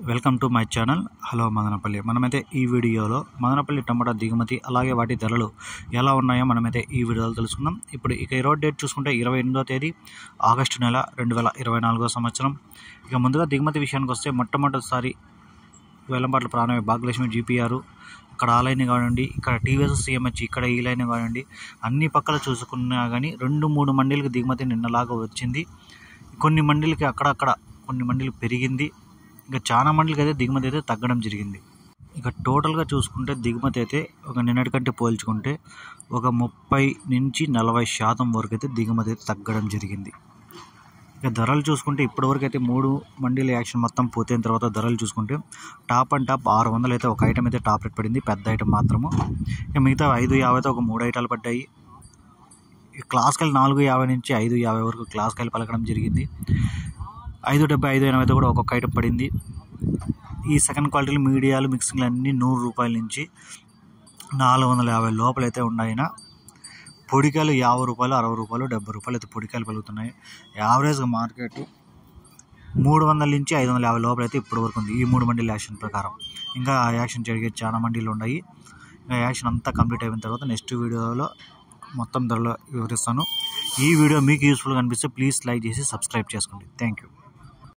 Welcome to my channel. Hello Madanapalle. మనమైతే ఈ వీడియోలో మదనపల్లి టమాటా దిగుమతి అలాగే వాటి ధరలు ఎలా ఉన్నాయో మనమైతే ఈ వీడియోలో తెలుసుకుందాం. ఇప్పుడు ఇక ఈరోజు డేట్ చూసుకుంటే 28వ తేదీ ఆగస్టు నెల 2024వ సంవత్సరం. ఇక ముందుగా దిగుమతి విషయానికి వస్తే మొట్టమొదటిసారి వేలంపాట్ల ప్రాణమే భాగ్యలక్ష్మి GPR, ఇక్కడ ఆ లైన్ కానివ్వండి, ఇక్కడ TVS CMH, ఇక్కడ ఈ లైన్ కానివ్వండి, అన్ని పక్కల చూసుకున్నా కానీ 2-3 మండీలకు దిగుమతి నిన్నలాగా వచ్చింది. కొన్ని మండీలకి అక్కడక్కడ కొన్ని మండీలు పెరిగింది. ఇక చాలా మండలికి అయితే దిగుమతి అయితే తగ్గడం జరిగింది. ఇక టోటల్గా చూసుకుంటే దిగుమతి అయితే ఒక నిన్నటి కంటే పోల్చుకుంటే ఒక 30-40% వరకు అయితే దిగుమతి అయితే తగ్గడం జరిగింది. ఇక ధరలు చూసుకుంటే ఇప్పటివరకు అయితే 3 మండీల యాక్షన్ మొత్తం పూర్తయిన తర్వాత ధరలు చూసుకుంటే టాప్ అండ్ టాప్ 600 అయితే ఒక ఐటమ్ అయితే టాప్ రేట్ పడింది, పెద్ద ఐటమ్ మాత్రము. ఇక మిగతా 550 అయితే ఒక 3 ఐటాలు పడ్డాయి. క్లాస్కాయలు 450 నుంచి 550 వరకు క్లాస్కాయలు పలకడం జరిగింది. 570, 580 కూడా ఒక్కొక్క ఐటమ్ పడింది. ఈ సెకండ్ క్వాలిటీలు మీడియాలు మిక్సింగ్లు అన్నీ 100 రూపాయల నుంచి 450 లోపలైతే ఉన్నాయినా పొడికాయలు 50 రూపాయలు, 60 రూపాయలు, 70 రూపాయలు అయితే పొడికాయలు పలుకుతున్నాయి. యావరేజ్గా మార్కెట్ 300 నుంచి 550 లోపల అయితే ఇప్పటి వరకు ఉంది ఈ 3 మండీల యాక్షన్ ప్రకారం. ఇంకా యాక్షన్ జరిగే చాలా మండీలు ఉన్నాయి. ఇంకా యాక్షన్ అంతా కంప్లీట్ అయిన తర్వాత నెక్స్ట్ వీడియోలో మొత్తం ధరలో వివరిస్తాను. ఈ వీడియో మీకు యూస్ఫుల్గా అనిపిస్తే ప్లీజ్ లైక్ చేసి సబ్స్క్రైబ్ చేసుకోండి. Thank you.